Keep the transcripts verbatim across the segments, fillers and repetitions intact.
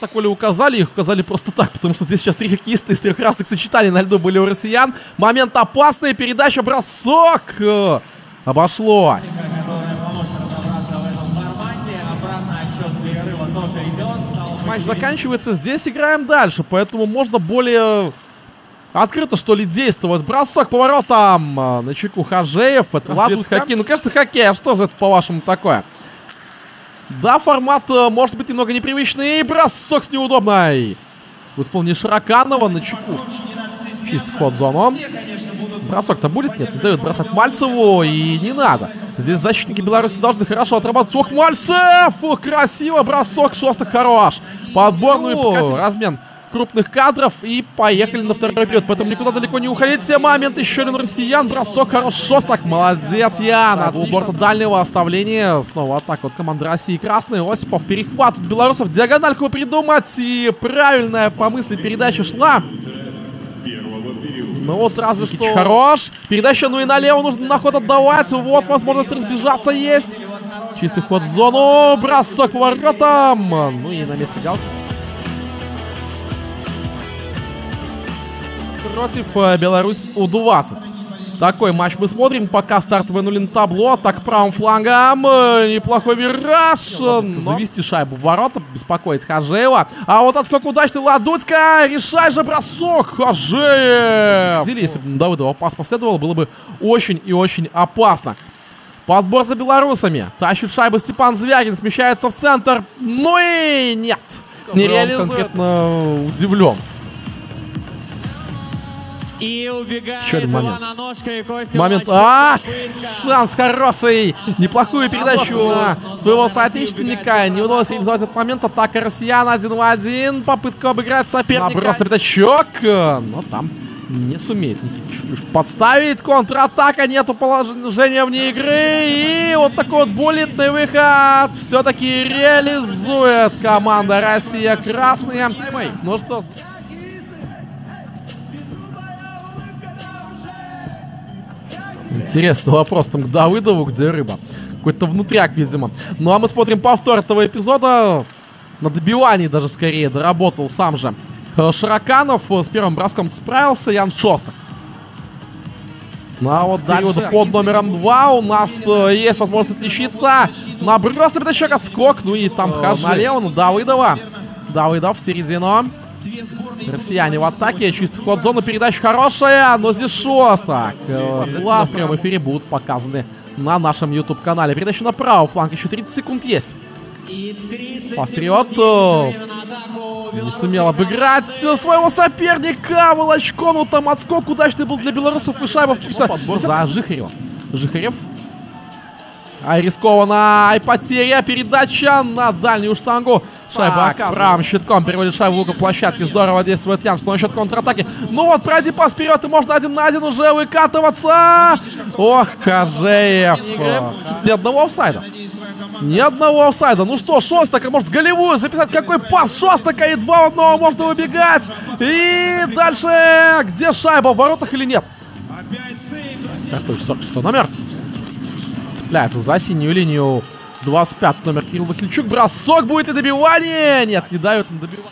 так Оля указали, их указали просто так, потому что здесь сейчас три хоккеиста из трех разных сочетаний на льду были у россиян. Момент опасный, передача, бросок. Обошлось. Матч заканчивается, здесь играем дальше, поэтому можно более открыто, что ли, действовать. Бросок поворотом на чеку Хажеев. Это ладно, хоккей. Ну, конечно, хоккей. А что же это, по-вашему, такое? Да, формат может быть немного непривычный. Бросок с неудобной. В исполнении Шараканова на чеку. Чистый вход в зону. Бросок-то будет? Нет, не дают бросать Мальцеву. И не надо. Здесь защитники Беларуси должны хорошо отрабатывать. Ох, Мальцев! Красиво, бросок, Шостак хорош. Подборную размен крупных кадров. И поехали на второй период. Поэтому никуда далеко не уходите. Момент еще один россиян. Бросок хорош. Шостак. Молодец, Ян. У борта дальнего оставления. Снова атака от команды России. Красный. Осипов. Перехват от белорусов. Диагональку придумать. И правильная по мысли передача шла. Ну вот разве что... Хорош. Передача, ну и налево нужно на ход отдавать. Вот возможность разбежаться есть. Чистый ход в зону. Бросок поворотом. Ну и на месте галки. Против э, Беларусь У двадцать. Такой матч мы смотрим. Пока старт вынули на табло. Так правым флангом. Э, неплохой вираж. Но... Завести шайбу в ворота. Беспокоить Хажеева. А вот отскок удачный. Ладудька. Решай же бросок. Хажеев. Если бы Давыдова пас последовал, было бы очень и очень опасно. Подбор за белорусами. Тащит шайбу Степан Звягин. Смещается в центр. Ну и нет. Не реализует. Конкретно удивлен. И убегает еще один момент. Иваноножка и Костя Момент. Молочков. А, шанс хороший. Неплохую передачу на своего соотечественника. Не удалось реализовать этот момент. Атака россиян один в один. Попытка обыграть соперника. Просто пятачок. Но там не сумеет Никитич подставить. Контратака. Нету положения вне игры. И вот такой вот болитный выход все-таки реализует команда Россия. Красные. Ну что... Интересный вопрос там к Давыдову, где рыба. Какой-то внутряк, видимо. Ну а мы смотрим повтор этого эпизода. На добивании даже скорее доработал сам же Шараканов. С первым броском справился Ян Шостак. Ну а вот дальше под номером два у нас э, есть возможность отличиться. Наброс на пятачок, отскок. Ну и там э, налево на Давыдова. Давыдов в середину. Россияне в атаке. Чистый вход в зону. Передача хорошая. Но здесь Шостак. В прямом эфире будут показаны на нашем YouTube-канале. Передача на правый фланг. Еще тридцать секунд есть. Пас вперед. Не сумел обыграть своего соперника. Волочком. Ну там отскок удачный был для белорусов. И шайба в за Жихарев. Жихарев. Ай, рискованно. Ай, потеря. Передача на дальнюю штангу. Шайба правым щитком переводит шайбу в угол площадки. Здорово действует Ян, что насчет контратаки. Ну вот, пройди пас вперед, и можно один на один уже выкатываться. Ох, Хажеев. Ни одного офсайда. Ни одного офсайда. Ну что, Шостака может голевую записать. Какой пас Шостака, и два в одного можно выбегать. И дальше, где шайба, в воротах или нет? сорок шестой номер. Цепляется за синюю линию. двадцать пятый номер Кирилл Вахильчук. Бросок будет и добивание. Нет, не дают на добивание.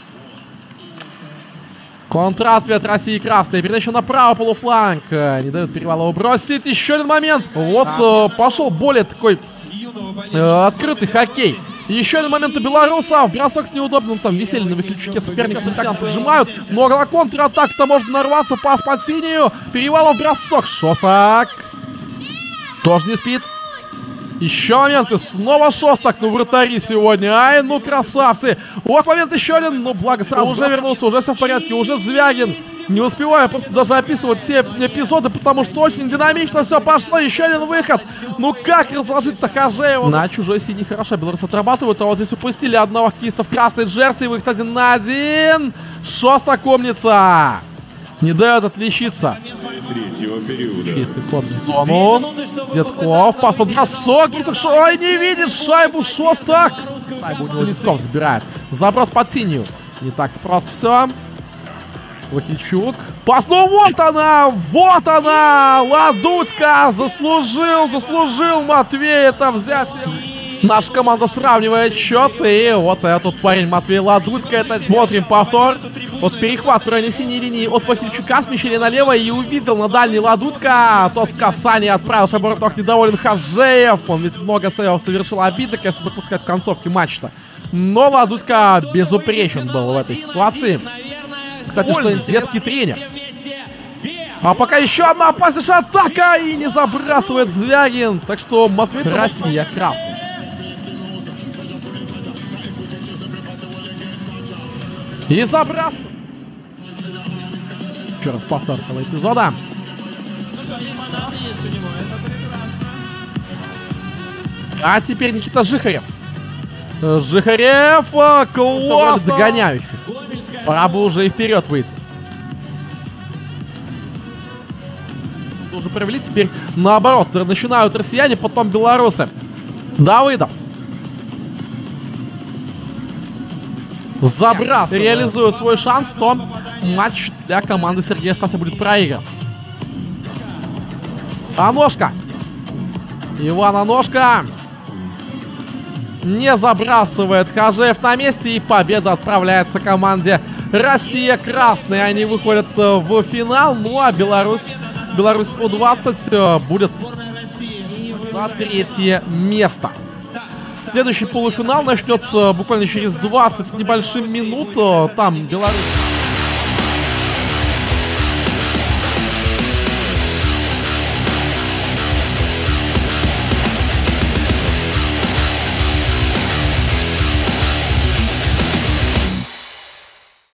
Контратвет России красные. Передача направо полуфланг. Не дают Перевалову бросить. Еще один момент. Вот э, пошел более такой э, открытый хоккей. Еще один момент у белорусов. Бросок с неудобным. Там висели на Вахильчуке. Соперника совершенно поджимают. Но на контратаку-то может нарваться. Пас под синюю. Перевалов бросок. Шостак. Тоже не спит. Еще моменты. Снова Шостак. Ну, вратари сегодня. Ай, ну, красавцы. Вот момент еще один. Ну, благо сразу уже вернулся. Уже все в порядке. Уже Звягин. Не успеваю просто даже описывать все эпизоды, потому что очень динамично все пошло. Еще один выход. Ну, как разложить-то Хажеева? На чужой синий хорошо. Белорусы отрабатывают. А вот здесь упустили одного хоккеиста в красной джерси. Выход один на один. Шостак умница. Не дает отличиться. Чистый ход в зону. Детков. Пас под бросок. Ой, не видит шайбу Шостак. Шайбу у него Лисков забирает. Заброс под синюю. Не так просто все. Вахильчук. Пас. Ну вот она. Вот она. Ладудька. Заслужил. Заслужил Матвей это взять. Наша команда сравнивает счет. И вот этот парень Матвей Ладуцко. Это смотрим повтор. Вот перехват в районе синей линии от Вахильчука. Смещение налево. И увидел на дальний Ладуцко. Тот в касании отправил Шабуртов. Недоволен Хажеев. Он ведь много сейвов совершил. Обидно, конечно, допускать в концовке матча-то. Но Ладуцко безупречен был в этой ситуации. Кстати, что детский тренер. А пока еще одна опаснейшая атака. И не забрасывает Звягин. Так что Матвей Россия красный. И забрасывает. Еще раз повтор этого эпизода. А теперь Никита Жихарев. Жихарев, класс, догоняющий. Пора бы уже и вперед выйти. Уже провели, теперь наоборот. Начинают россияне, потом белорусы. Давыдов. Забрас. Реализует свой шанс, то матч для команды Сергея Стаса будет проигран. Аношка. Иван Аношка. Не забрасывает. Хажеев на месте. И победа отправляется команде Россия красные. Они выходят в финал. Ну а Беларусь, Беларусь У двадцать будет за третье место. Следующий полуфинал начнется буквально через двадцать с небольшим минут. Там Беларусь...